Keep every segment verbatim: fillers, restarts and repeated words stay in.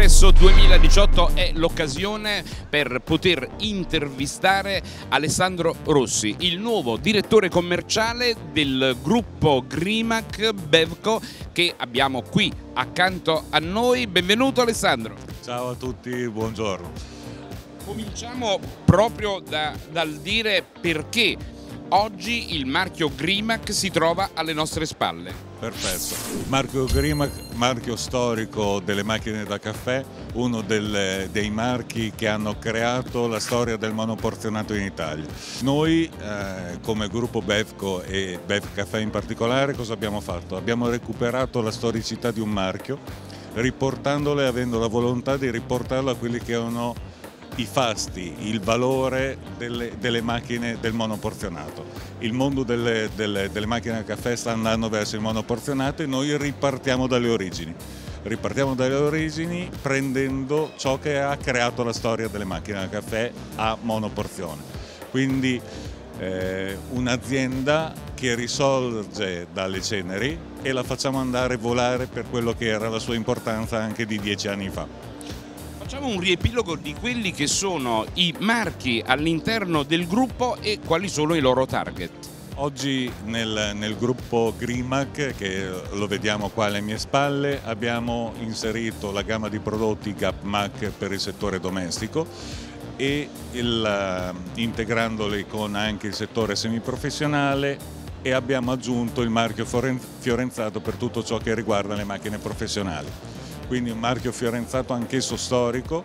Congresso duemiladiciotto è l'occasione per poter intervistare Alessandro Rossi, il nuovo direttore commerciale del gruppo Grimac Bevco che abbiamo qui accanto a noi. Benvenuto Alessandro. Ciao a tutti, buongiorno. Cominciamo proprio da, dal dire perché oggi il marchio Grimac si trova alle nostre spalle. Perfetto. Marchio Grimac, marchio storico delle macchine da caffè, uno del, dei marchi che hanno creato la storia del monoporzionato in Italia. Noi eh, come gruppo Bevco e Bev Caffè in particolare cosa abbiamo fatto? Abbiamo recuperato la storicità di un marchio, riportandolo e avendo la volontà di riportarlo a quelli che erano i fasti, il valore delle, delle macchine del monoporzionato. Il mondo delle, delle, delle macchine da caffè sta andando verso il monoporzionato e noi ripartiamo dalle origini. Ripartiamo dalle origini prendendo ciò che ha creato la storia delle macchine da caffè a monoporzione. Quindi eh, un'azienda che risorge dalle ceneri e la facciamo andare a volare per quello che era la sua importanza anche di dieci anni fa. Facciamo un riepilogo di quelli che sono i marchi all'interno del gruppo e quali sono i loro target. Oggi nel, nel gruppo Grimac, che lo vediamo qua alle mie spalle, abbiamo inserito la gamma di prodotti GapMac per il settore domestico e il, integrandoli con anche il settore semiprofessionale, e abbiamo aggiunto il marchio Fiorenzato per tutto ciò che riguarda le macchine professionali. Quindi un marchio fiorenzato anch'esso storico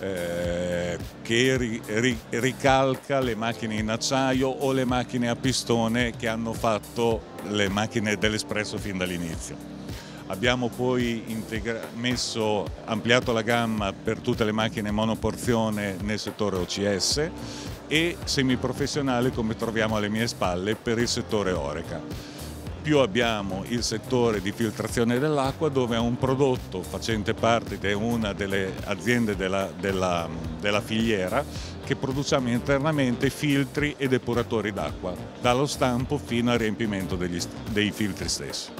eh, che ri, ri, ricalca le macchine in acciaio o le macchine a pistone che hanno fatto le macchine dell'Espresso fin dall'inizio. Abbiamo poi messo, ampliato la gamma per tutte le macchine monoporzione nel settore O C S e semiprofessionale, come troviamo alle mie spalle, per il settore Oreca. Più abbiamo il settore di filtrazione dell'acqua, dove è un prodotto facente parte di una delle aziende della, della, della filiera che produciamo internamente filtri e depuratori d'acqua, dallo stampo fino al riempimento degli, dei filtri stessi.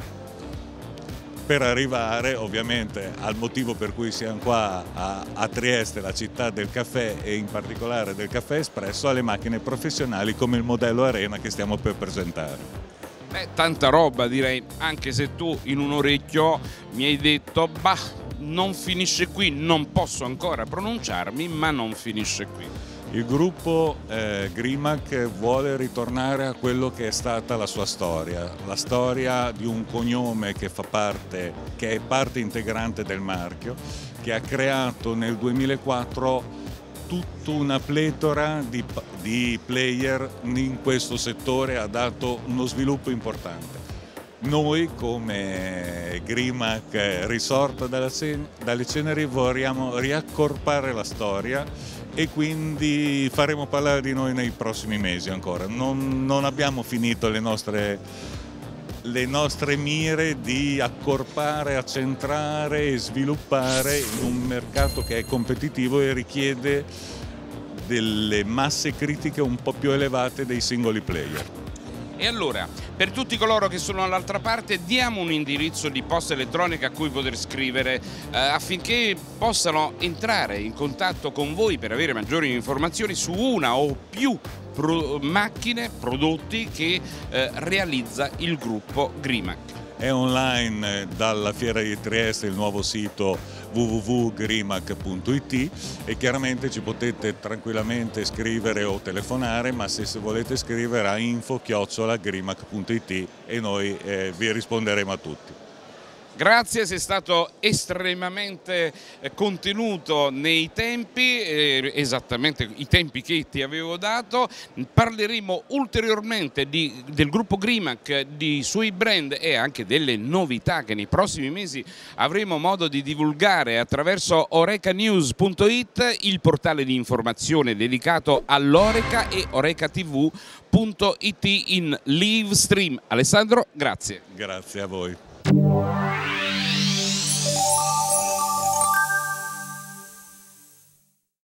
Per arrivare ovviamente al motivo per cui siamo qua a, a Trieste, la città del caffè e in particolare del caffè espresso, alle macchine professionali come il modello Arena che stiamo per presentare. Beh, tanta roba direi, anche se tu in un orecchio mi hai detto bah, non finisce qui, non posso ancora pronunciarmi, ma non finisce qui. Il gruppo eh, Grimac vuole ritornare a quello che è stata la sua storia, la storia di un cognome che fa parte, che è parte integrante del marchio, che ha creato nel duemilaquattro tutta una pletora di, di player in questo settore, ha dato uno sviluppo importante. Noi come Grimac risorta dalle ceneri vogliamo riaccorpare la storia e quindi faremo parlare di noi nei prossimi mesi ancora. Non, non abbiamo finito le nostre le nostre mire di accorpare, accentrare e sviluppare in un mercato che è competitivo e richiede delle masse critiche un po' più elevate dei singoli player. E allora, per tutti coloro che sono all'altra parte, diamo un indirizzo di posta elettronica a cui poter scrivere eh, affinché possano entrare in contatto con voi per avere maggiori informazioni su una o più pro macchine, prodotti che eh, realizza il gruppo Grimac. È online dalla Fiera di Trieste il nuovo sito w w w punto grimac punto i t e chiaramente ci potete tranquillamente scrivere o telefonare, ma se volete scrivere a info chiocciola grimac punto i t e noi eh, vi risponderemo a tutti. Grazie, sei stato estremamente contenuto nei tempi, eh, esattamente i tempi che ti avevo dato. Parleremo ulteriormente di, del gruppo Grimac, di suoi brand e anche delle novità che nei prossimi mesi avremo modo di divulgare attraverso oreca news punto it, il portale di informazione dedicato all'Oreca, e oreca t v punto it in live stream. Alessandro, grazie. Grazie a voi.